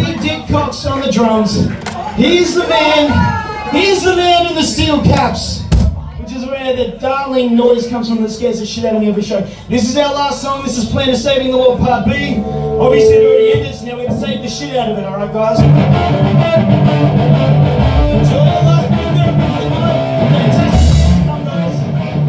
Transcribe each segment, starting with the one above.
Big Dick Cox on the drums. He's the man in the steel caps, which is where the darling noise comes from that scares the shit out of me every show. This is our last song. This is Plan to Saving the World Part B. Obviously it already ended, so now we're going to save the shit out of it, alright guys? Enjoy the last bit there. Fantastic. Come guys.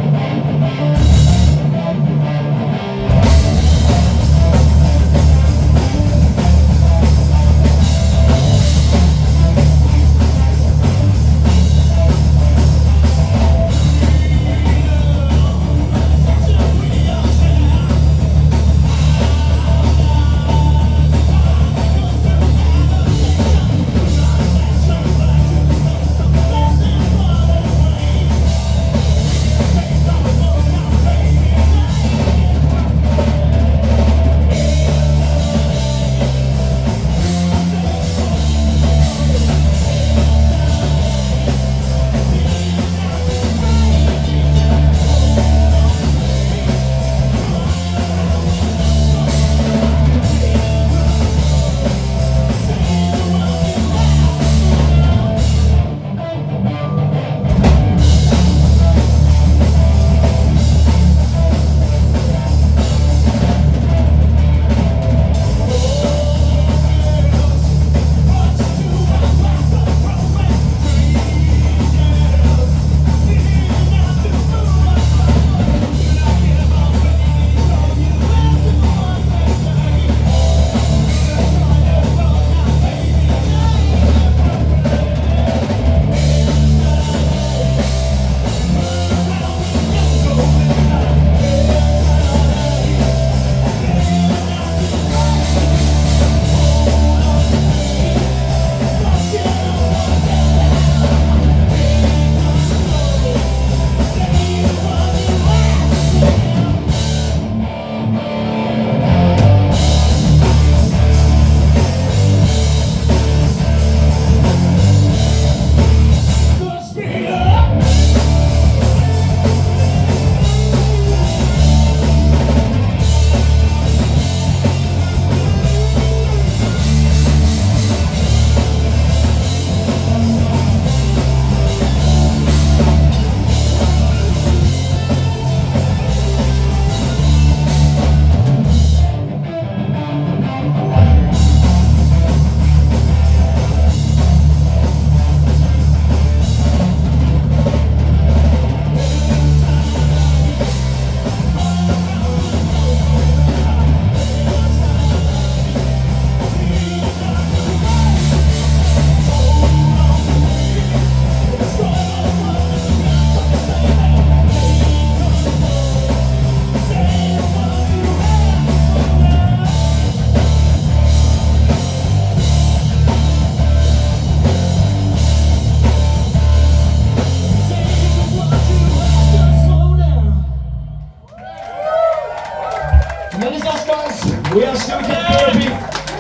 And that is us, guys. We are still getting therapy.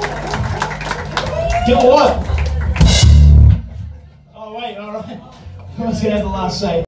Get what? Oh, wait, alright. I was going to have the last say.